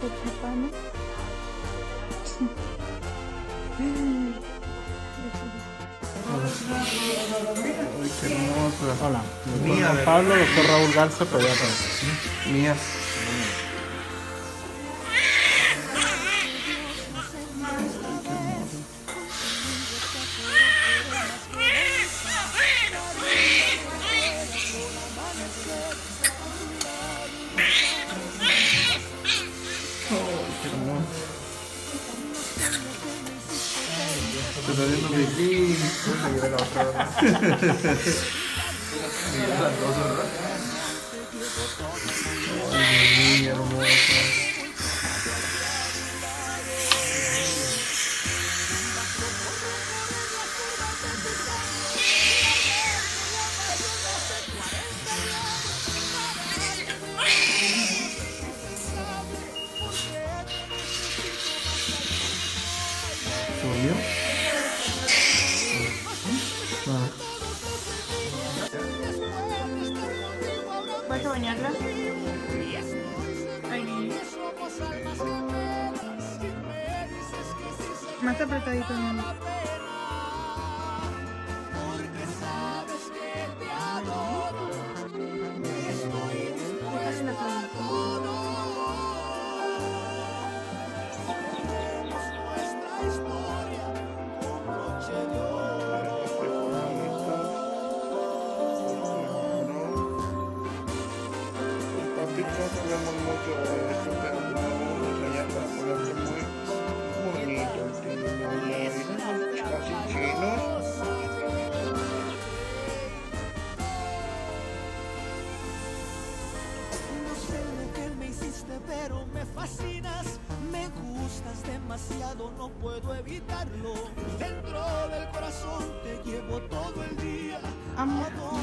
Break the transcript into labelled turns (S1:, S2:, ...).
S1: chapano.
S2: Ay, qué hermosa.
S3: Hola,
S2: Mía,
S3: doctor Pablo, doctor Raúl Garza, pediatra.
S2: Mía. Te está viendo pipí.
S3: Seguiré la otra, ¿verdad?
S2: Las dos, ¿verdad? Ay, niña hermosa. ¿Subió?
S1: ¿Vas a bañarla? Ay. Más apretadito, mi amor. Déjale la toalla.
S2: Sabemos mucho de esto, pero no nos enseñan para ponerse muy bonito el niño, casi chinos.
S4: No sé lo que me hiciste, pero me fascinas. Me gustas demasiado, no puedo evitarlo. Dentro del corazón te llevo todo el día.
S1: Amor.